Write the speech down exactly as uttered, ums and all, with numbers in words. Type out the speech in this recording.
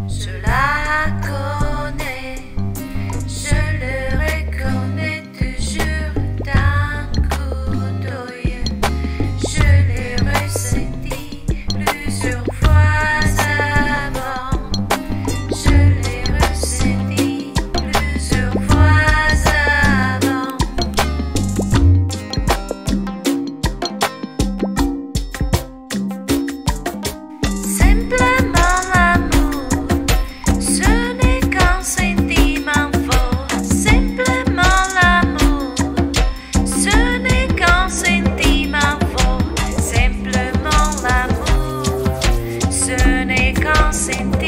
Je la connais, je le reconnais toujours d'un coup d'œil. Je l'ai ressenti plusieurs fois avant. Je l'ai ressenti plusieurs fois avant. Simplement l'amour, ce n'est qu'un sentiment fort. Simplement l'amour, ce n'est qu'un sentiment fort. Simplement l'amour, ce n'est qu'un sentiment